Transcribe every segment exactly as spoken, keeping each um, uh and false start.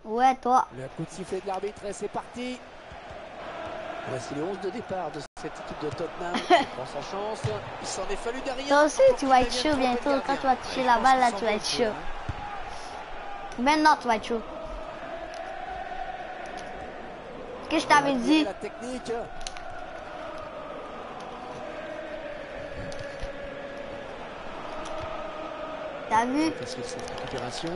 Ouais, toi. Le coup de sifflet de l'arbitre et c'est parti. Voici les onze de départ de cette équipe de Tottenham. Il prend sa chance. Il s'en est fallu derrière. Toi aussi, tu vas être chaud bientôt. Quand tu vas toucher la balle, là, tu vas être chaud. Maintenant, tu vas être chaud. Ce que je t'avais dit. La technique. T'as vu? Qu'est-ce que c'est cette récupération?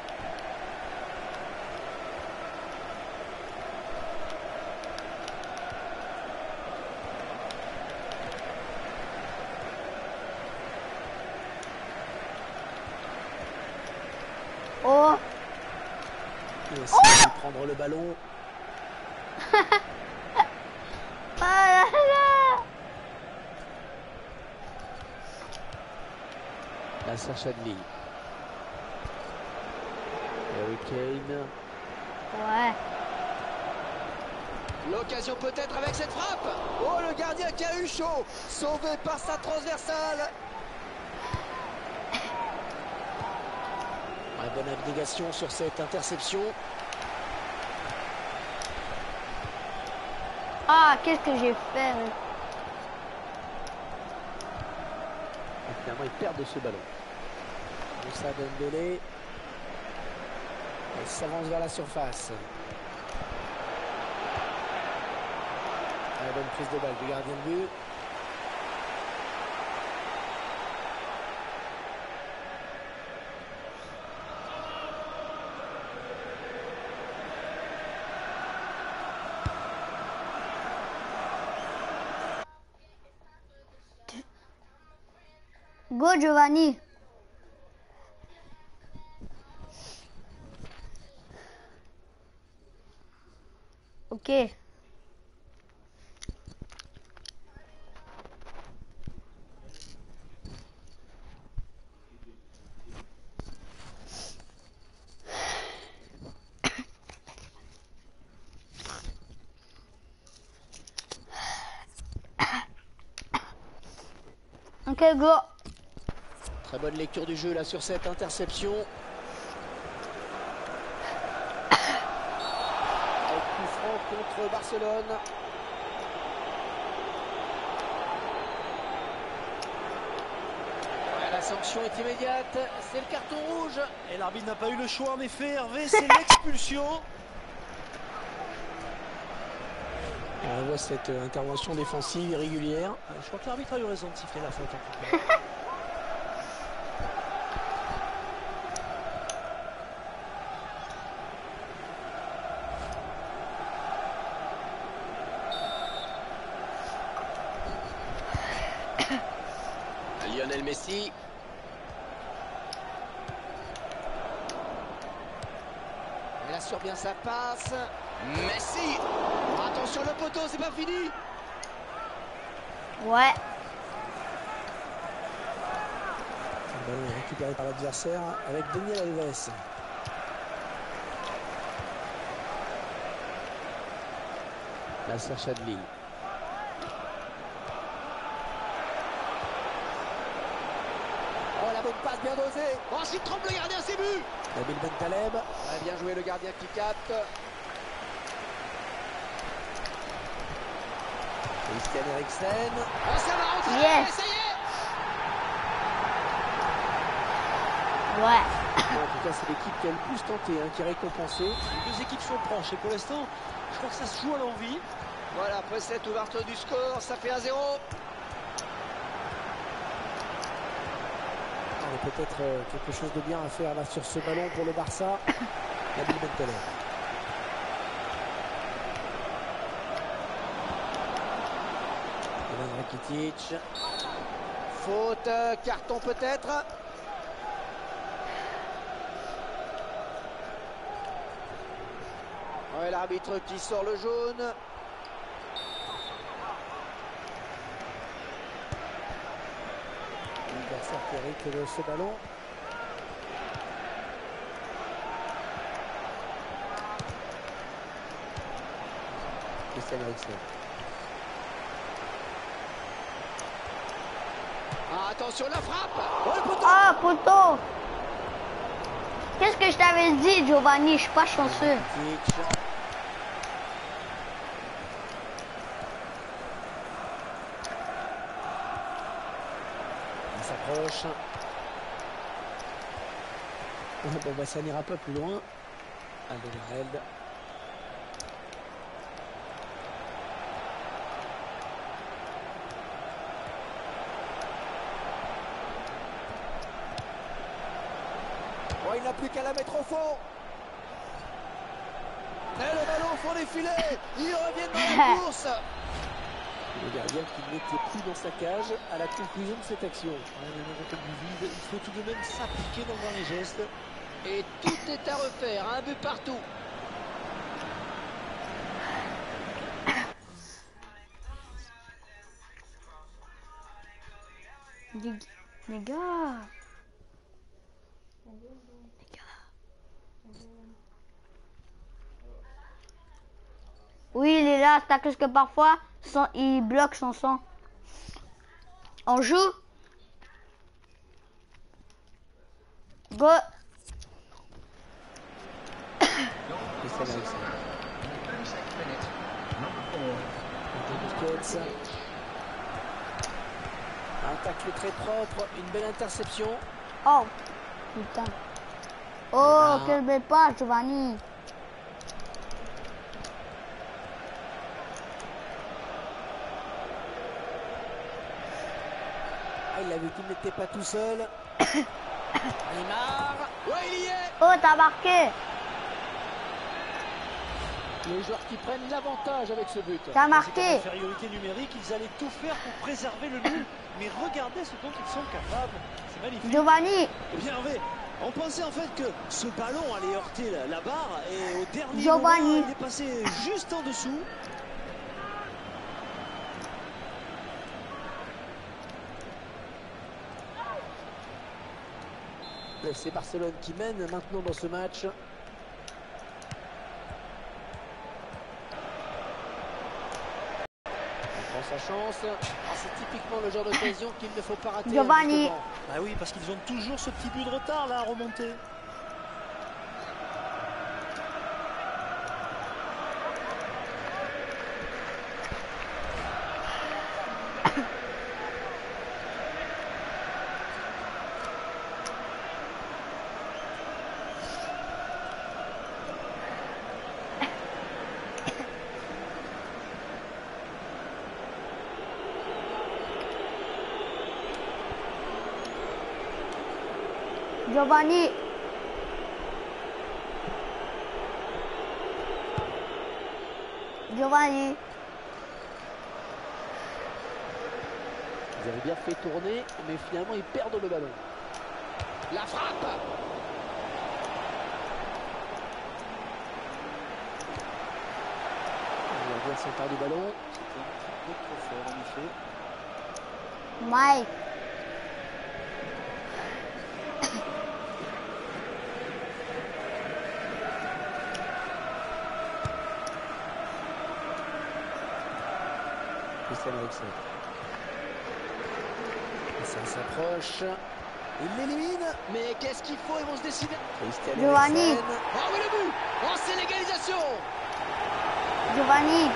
Oh! Il essaie oh de prendre le ballon. Ah là là! La Chadli. Harry Kane. Ouais. L'occasion peut-être avec cette frappe. Oh, le gardien qui a eu chaud. Sauvé par sa transversale. Une bonne abnégation sur cette interception. Ah, qu'est-ce que j'ai fait? Et finalement, ils perdent ce ballon. Moussa Dembélé. Elle s'avance vers la surface. La bonne prise de balle du gardien de but. Go Giovanni. Ok. Ok, go. Très bonne lecture du jeu là sur cette interception. Avec coup franc contre Barcelone. Ouais, la sanction est immédiate, c'est le carton rouge. Et l'arbitre n'a pas eu le choix en effet, Hervé, c'est l'expulsion. On voit cette intervention défensive irrégulière. Je crois que l'arbitre a eu raison de siffler la faute en tout cas. Lionel Messi. Il assure bien sa passe. Messi. Attention le poteau, c'est pas fini. Ouais. Le ballon est récupéré par l'adversaire avec Daniel Alves. La Chadli. Oh, la bonne passe bien dosée. Oh, s'il trempe le gardien, c'est but. Nabil Bentaleb. Ouais, bien joué le gardien qui capte. Christian Eriksen. Oh, ça va rentrer. Yes. Ça y est. Ouais. En tout cas, c'est l'équipe qui a le plus tenté, hein, qui est récompensée. Les deux équipes sont proches et pour l'instant, je crois que ça se joue à l'envie. Voilà, après cette ouverture du score, ça fait un zéro. Il y a peut-être euh, quelque chose de bien à faire là sur ce ballon pour le Barça. Nabil Bentaleb. Ivan Rakitic. Faute, euh, carton peut-être. Ouais, l'arbitre qui sort le jaune. L'adversaire qui hérite de ce ballon. Christian Eriksen. Ah, attention la frappe. Oh, le poteau. Ah, poteau. Qu'est-ce que je t'avais dit, Giovanni? Je suis pas chanceux. Il s'approche. Bon, bah, ça n'ira pas plus loin. Alderweireld. Oh, il n'a plus qu'à la mettre au fond. Et le ballon au fond des filets. Ils reviennent dans la course. Le gardien qui n'était plus dans sa cage à la conclusion de cette action. Il faut tout de même s'appliquer dans les gestes. Et tout est à refaire, un but partout. Les, les gars. Oui, il est là, c'est à cause que parfois, son, il bloque son son. On joue. Go. Un tacle très propre, une belle interception. Oh, putain. Oh, quel bel pas, Giovanni. Ah, il a vu qu'il n'était pas tout seul. Neymar. Ouais, il y est. Oh, t'as marqué. Les joueurs qui prennent l'avantage avec ce but. T'as marqué. En infériorité numérique, ils allaient tout faire pour préserver le nul. Mais regardez ce dont ils sont capables. C'est magnifique. Giovanni. Bien Hervé, on pensait en fait que ce ballon allait heurter la, la barre. Et au dernier Giovanni. moment, il est passé juste en dessous. C'est Barcelone qui mène maintenant dans ce match. Sa chance, ah, c'est typiquement le genre d'occasion qu'il ne faut pas rater. Giovanni. Ah oui, parce qu'ils ont toujours ce petit but de retard là à remonter. Giovanni. Giovanni. Ils avaient bien fait tourner, mais finalement ils perdent le ballon. La frappe. On va bien s'emparer du ballon. C'était un peu trop fort en effet. Mike. Ça s'approche. Il l'élimine. Mais qu'est-ce qu'il faut? Ils vont se décider. Giovanni. Oh oui, le but. Oh, c'est l'égalisation. Giovanni.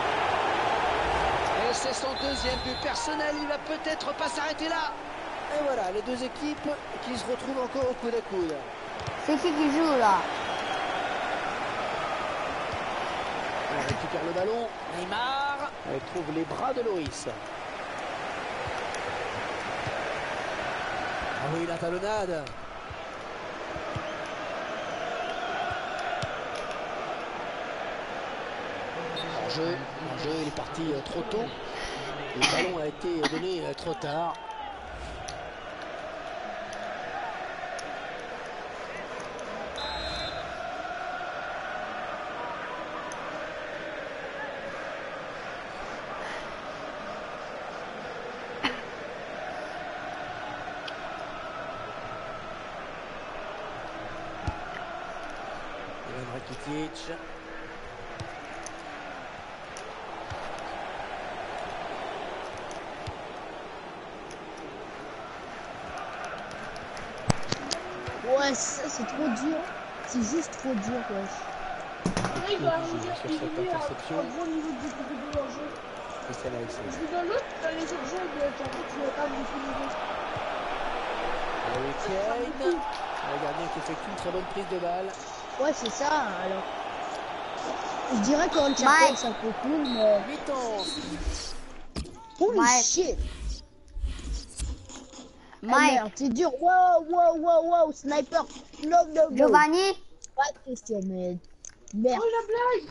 Et c'est son deuxième but personnel. Il va peut-être pas s'arrêter là. Et voilà, les deux équipes qui se retrouvent encore au coude à coude. C'est qui qui joue là? On récupère le ballon. Neymar. Elle trouve les bras de Loris. Ah oui, la talonnade. En jeu, en jeu, il est parti euh, trop tôt. Le ballon a été donné euh, trop tard. Rakitic. Ouais, ça, c'est trop dur. C'est juste trop dur, wesh. Il va sur cette interception. Et c'est là, c'est Harry Kane, le gardien qui effectue une très bonne prise de balle. Ouais, c'est ça, alors. Je dirais qu'en Champions, c'est un peu cool, mais... Mi-temps. Holy Mike. shit! Mike. Ah, merde, c'est dur. Wow, wow, wow, wow, sniper. No, no, no. Giovanni, Pas de question, mais... Merde. Oh la blague!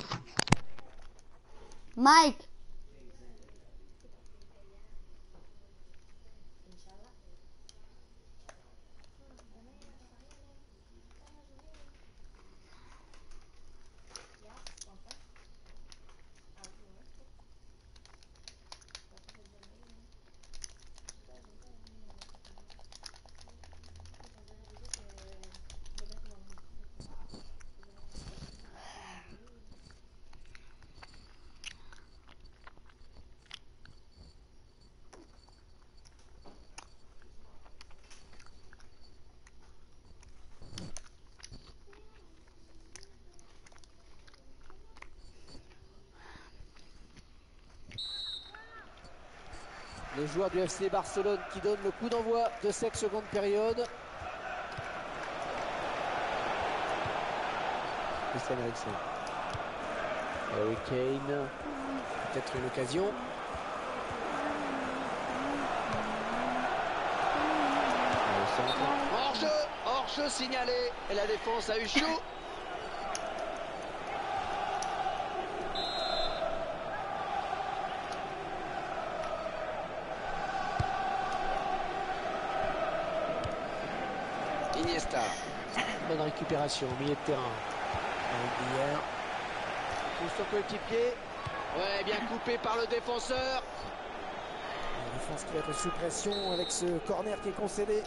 Mike. Les joueurs du F C Barcelone qui donnent le coup d'envoi de cette seconde période. Christian Eriksen. Harry Kane. Peut-être une occasion. Hors-jeu, hors-jeu signalé. Et la défense a eu chaud. Iniesta. Bonne récupération au milieu de terrain. Hier. Tout son coéquipier. Ouais, bien coupé par le défenseur. La défense qui va être sous pression avec ce corner qui est concédé.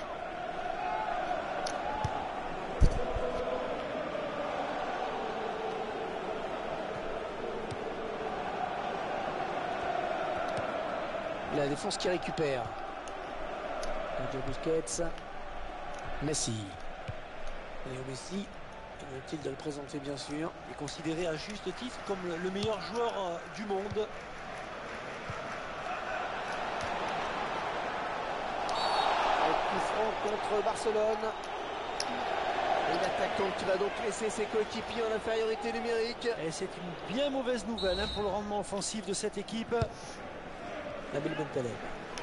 La défense qui récupère. Sergio Busquets. Messi. Léo Messi. Inutile de le présenter bien sûr. Il est considéré à juste titre comme le, le meilleur joueur euh, du monde. Coup franc contre Barcelone. Et l'attaquant qui va donc laisser ses coéquipiers en infériorité numérique. Et c'est une bien mauvaise nouvelle hein, pour le rendement offensif de cette équipe. Nabil Bentaleb.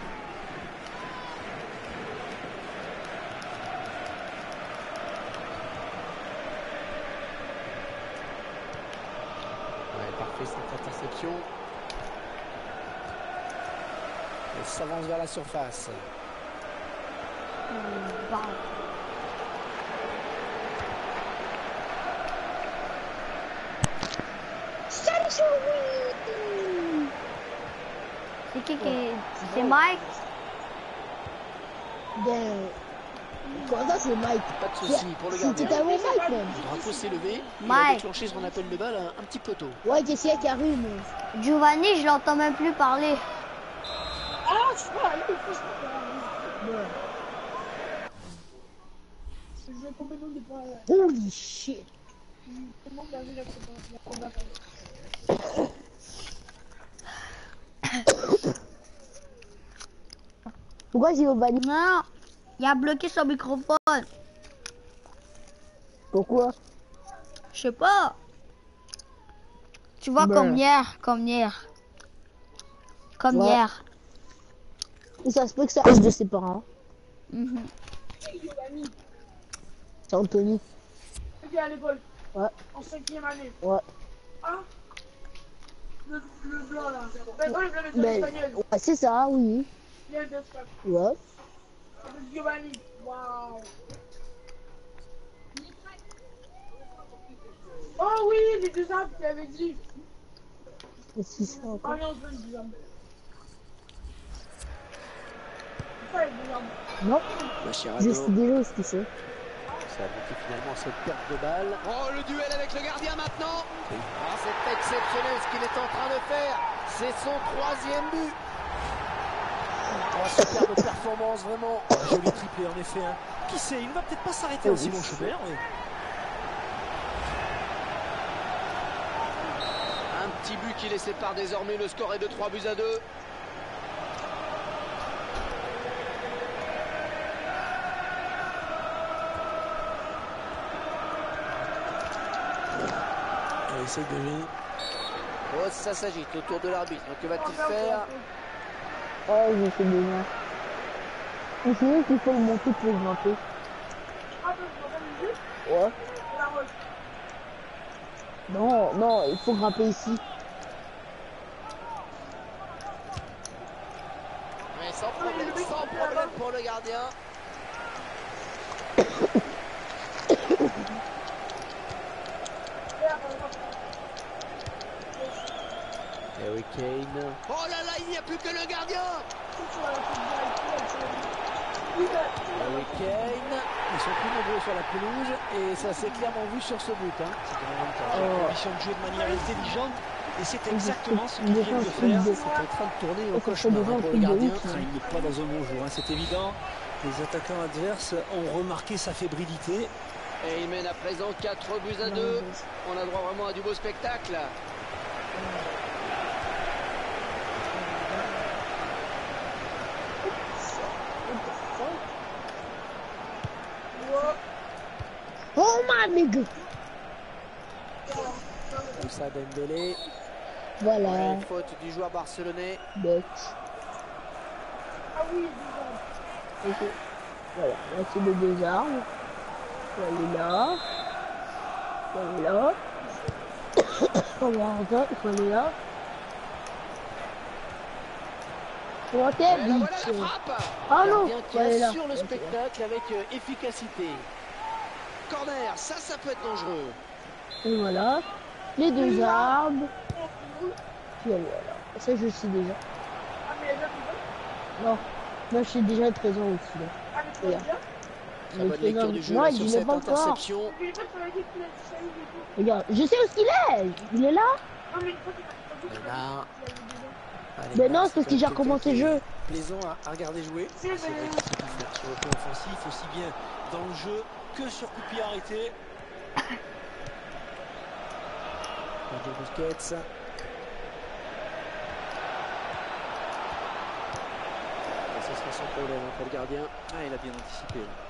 Ouais, parfait cette interception. Elle s'avance vers la surface. Mmh, bah. C'est qui qui est... C'est Mike? Ben... Comment ça, c'est Mike? Pas de souci pour le C'est gardien. totalement Mike, même. Le drapeau s'est levé. Il a Mike. déclenché ce qu'on appelle le bal un, un petit peu tôt. Ouais, qu'est-ce qu'il y a qui arrive, mais... Giovanni, je l'entends même plus parler. Ah, je sais pas, il faut que holy shit. Pourquoi j'ai au banni? Non, il a bloqué son microphone. Pourquoi? Je sais pas. Tu vois, Ben. comme hier, comme hier. Comme Ouais. hier. Et ça se peut que ça reste de ses parents. Mhm. C'est Anthony. C'était à l'école. Ouais. En cinquième année. Ouais. Ah le, le blanc là. Ben non, le blanc de Ben, l'espagnol. ouais, c'est ça, oui. Il y a deux frères. Ouais. C'est Giovanni. Waouh. Oh oui, les deux arbres, tu avais dit. Qu'est-ce qu'il fait Ah encore? non, je veux le dire. C'est pas les deux arbres. Non, Mascherano. je sais déjà ce qu'il fait. Ça aboutit finalement à cette perte de balle. Oh, le duel avec le gardien maintenant. Ah, c'est exceptionnel ce qu'il est en train de faire. C'est son troisième but. Oh, superbe performance, vraiment. Joli triplé en effet. Hein. Qui sait, il ne va peut-être pas s'arrêter en Simon Schubert. Mais... Un petit but qui les sépare désormais. Le score est de trois buts à deux. On essaye de jouer. Oh, ça s'agite autour de l'arbitre. Que va-t-il faire? Oh, je sais déjà. Mais sinon, qu'il faut le monter pour grimper. Ouais. Non, non, il faut grimper ici. Mais sans problème, sans problème pour le gardien. Harry Kane. Oh là là, il n'y a plus que le gardien. Harry Kane. Ils sont plus nombreux sur la pelouse et ça s'est clairement vu sur ce but. Hein. Oh. Condition de jouer de manière intelligente et c'est exactement ce qu'il vient de faire. C'est en train de tourner au cauchemar pour le gardien. Il n'est pas dans un bon jour, hein, c'est évident. Les attaquants adverses ont remarqué sa fébrilité. Et il mène à présent quatre buts à deux. On a droit vraiment à du beau spectacle. Oh my nigga. Moussa Dembélé. Voilà. Une faute du joueur barcelonais. But. Ok. Voilà, là c'est les deux armes. Il faut aller là. Il faut aller là. On va en bas, il faut aller là. Pour un Et là, voilà vite. la frappe. Ah non, Gardien il qui faut aller là. assure le spectacle avec euh, efficacité. Corner, ça, ça peut être dangereux. Et voilà. Les deux arbres. Puis voilà. Ça je sais déjà. Non. Moi je suis déjà présent aussi là. Regarde. Très bonne présent. lecture du jeu Moi là, il sur est cette pas encore. interception. Regarde, je sais où il est. Il est là. Neymar. Allez, Mais Max, non, c'est parce que j'ai quelqu'un recommencé le qui est jeu. Plaisant à, à regarder jouer. C'est vrai qu'il sait tout faire sur le plan offensif, aussi bien dans le jeu que sur coup de pied arrêté. Sergio Busquets. Ça sera sans problème hein, pour le gardien. Ah, il a bien anticipé. Là.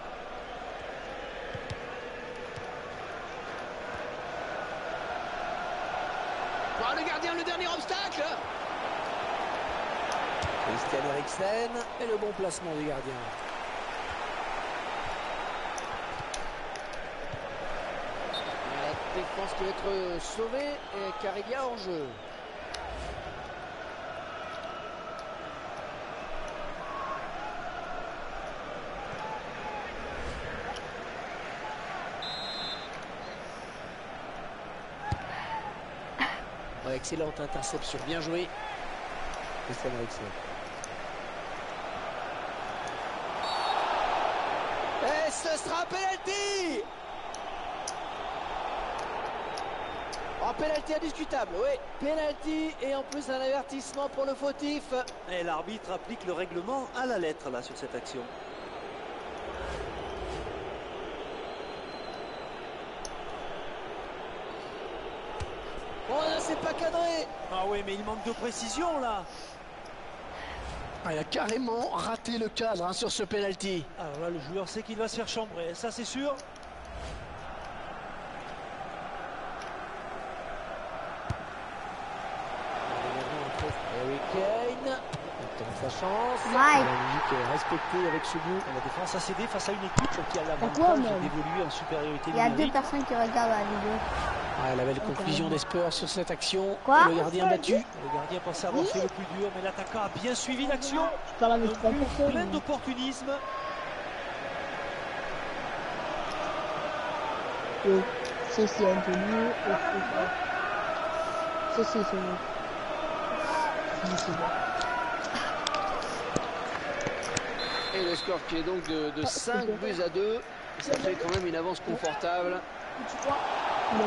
Oh, le gardien, le dernier obstacle. Christian Eriksen et le bon placement du gardien. La défense qui va être sauvée car il y a hors-jeu. Oh, excellente interception, bien joué. Christian Eriksen. Et ce sera un penalty. Oh, penalty indiscutable, oui. Penalty et en plus un avertissement pour le fautif. Et l'arbitre applique le règlement à la lettre là sur cette action. Oh, c'est pas cadré. Ah oui, mais il manque de précision là. Ah, il a carrément raté le cadre hein, sur ce penalty. Alors là, le joueur sait qu'il va se faire chambrer, ça c'est sûr. Harry Kane. Il tente sa chance. Mike. La logique est respectée avec ce but. La défense a cédé face à une équipe qui a Pourquoi, l'avantage même d'évoluer en supériorité Il y a deux numérique. personnes qui regardent la vidéo. Ah, la belle conclusion des Spurs sur cette action. Quoi? Le gardien battu. Le gardien pensait avoir fait le plus dur, mais l'attaquant a bien suivi l'action. Je parle avec trois Un but personnes. plein d'opportunisme. Oh, ça c'est Anthony. Oh, ça c'est son. Ça c'est bon. Et le score qui est donc de, de cinq buts à deux. Ça fait quand même une avance confortable. Non.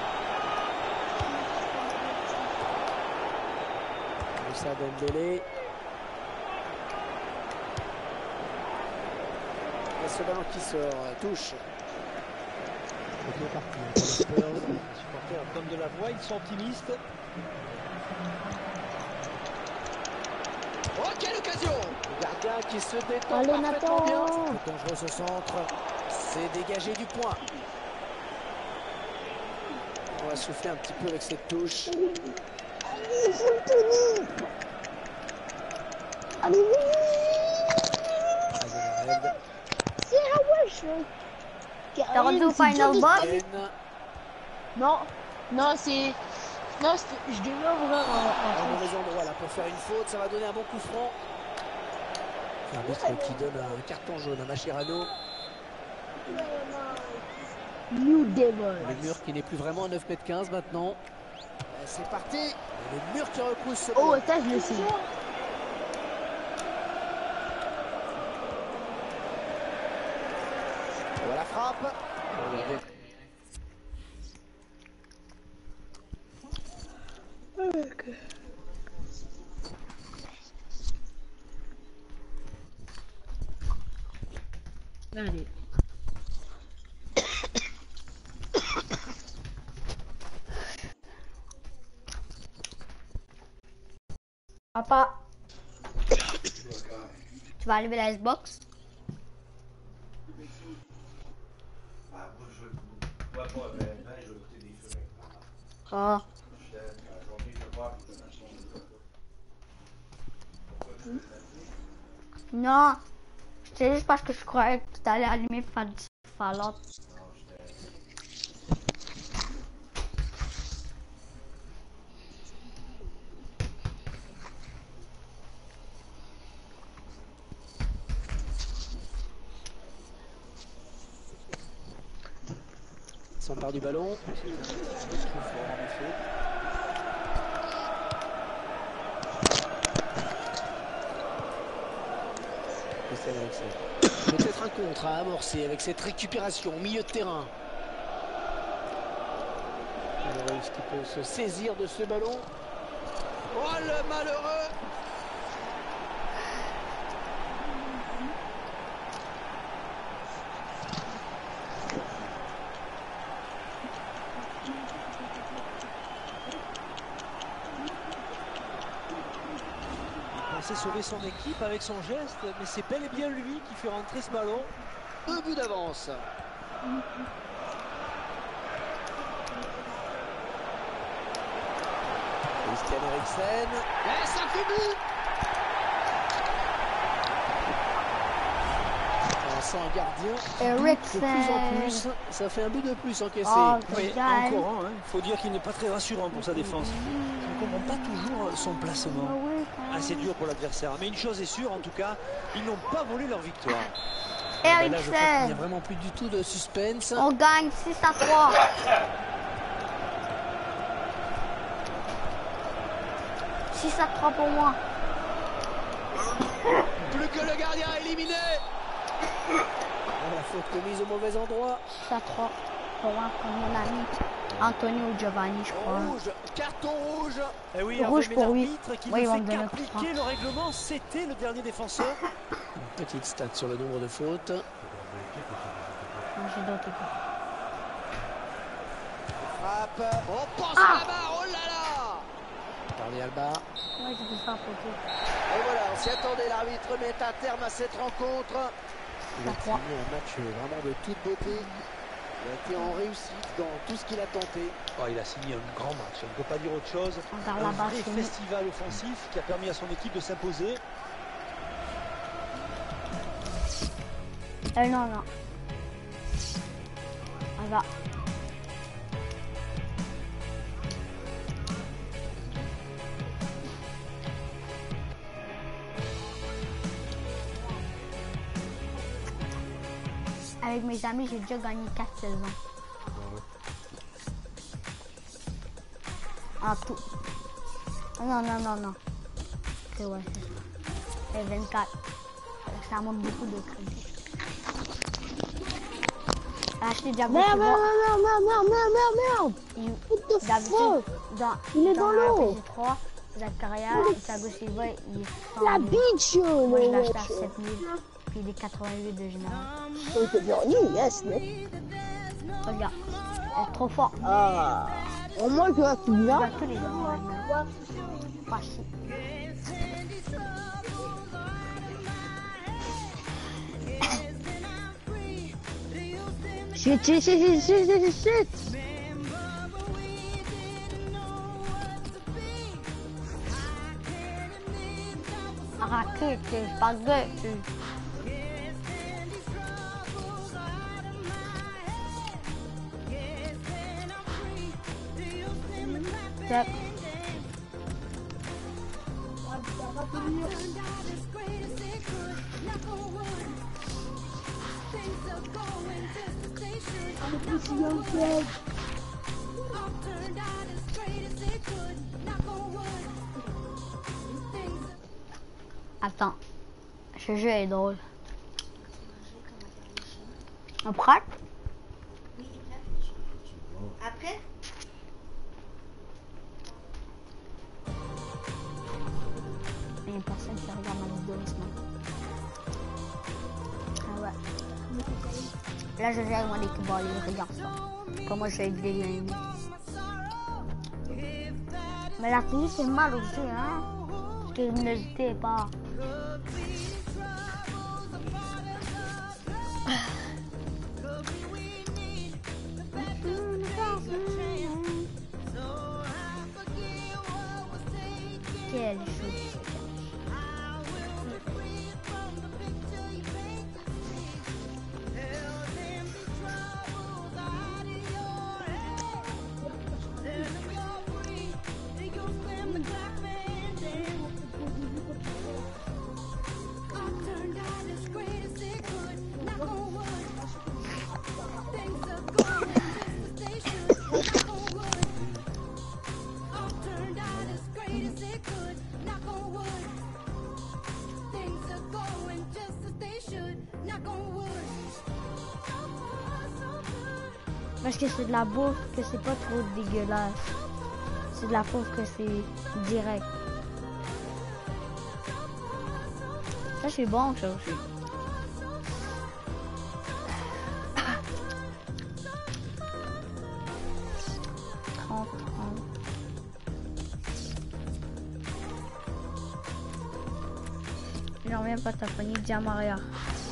Moussa Dembélé. Et ce ballon qui sort, touche. C'est parti. Les supporters donnent de la voix, ils sont optimistes. Oh, quelle occasion! Le gardien qui se détend Allez, parfaitement Nathan. bien. C'est dangereux ce centre. C'est dégagé du point. On va souffler un petit peu avec cette touche. Allez, faut le tenir. Allez, oui. C'est un wesh. T'as rendu au final boss? Non, non, c'est... Non, c'est- je devais ouvrir un... Un mauvais endroit là pour faire une faute, ça va donner un bon coup franc. C'est un arbitre qui donne un carton jaune à Mascherano. New Devil. Le mur qui n'est plus vraiment à neuf mètres quinze maintenant. C'est parti. Et le mur qui repousse ce Oh, ballon. ça, je le sais. On voit la frappe. Allez. Papa, tu vas allumer la Xbox? Oh. Non, c'est juste parce que je croyais que tu allais allumer Fallout. Ils s'emparent du ballon. Peut-être un contre à amorcer avec cette récupération au milieu de terrain. Est-ce qu'il peut se saisir de ce ballon? Oh le malheureux! Il pensait sauver son équipe avec son geste, mais c'est bel et bien lui qui fait rentrer ce ballon. Deux buts d'avance. Christian Eriksen. Et ça fait but! On sent un gardien. Eriksen. De plus en plus, ça fait un but de plus encaissé. Oh, Oui, Zidane. encore un. Il faut dire qu'il n'est pas très rassurant pour sa défense. Je ne comprends pas toujours son placement. Ah oui, quand même. Assez dur pour l'adversaire. Mais une chose est sûre, en tout cas, ils n'ont pas volé leur victoire. Ben là, je crois qu'il n'y a Il n'y a Eriksen. vraiment plus du tout de suspense. On gagne six à trois. six à trois pour moi. Plus que le gardien éliminé. La faute commise au mauvais endroit. six à trois pour moi, comme mon ami Antonio Giovanni, je crois. Rouge, carton rouge. Eh oui, Rouge un pour lui. arbitre qui Oui, ils ne vont fait me donner un coup qu'appliquer le règlement, c'était le dernier défenseur. Une petite stat sur le nombre de fautes. Non, j'ai d'autres équipes. Frappe. On pense Ah. à la barre. Oh là là. Parlez Alba. Ouais, j'ai fait ça pour tout. Et voilà, on s'y attendait. L'arbitre met un terme à cette rencontre. Il a À trois. fini un match vraiment de toute beauté. Il a été en réussite dans tout ce qu'il a tenté. Oh, il a signé un grand match, on ne peut pas dire autre chose. Regarde Un là-bas, vrai c'est nous. festival offensif qui a permis à son équipe de s'imposer. Euh, non, non. On va. Avec mes amis, j'ai déjà gagné quatre saisons. En tout. Non, non, non, non. C'est ouais, c'est ça. Et vingt-quatre. Ça monte beaucoup de crédit. Acheter Diablo, Merde, tu merde, vois, merde, merde, merde, merde, merde, merde. il- What the d'habitude, fuck? dans, Il est dans l'eau. P S trois, Zakaria et Thiago Silva, il est La cent mille. bitch, Moi, je le l'achète à wesh. sept mille. puis des quatre-vingt-huit de général. Donc c'est bien, yes, mais. Regarde, elle est trop fort. Ah. Au moins, je vois qu'il vient. Regarde tous les gens. Pas si. Shit, shit, shit, shit, shit, shit, shit. Arrête, c'est pas grave. Yep. Attends, ce jeu est drôle. On prête? Après, Il y a personne qui regarde ma vidéo en ce moment. Ah ouais. Là, je joue avec mon équipe, bon, allez, regarde ça. Comment je vais aider les ennemis. Mais la télé, c'est mal aussi, hein. Parce que n'hésitez pas. Quelle chose. Parce que c'est de la bouffe, que c'est pas trop dégueulasse. C'est de la bouffe que c'est direct. Ça c'est bon ça aussi. trente, trente. J'en reviens pas ta panique, dis à Maria.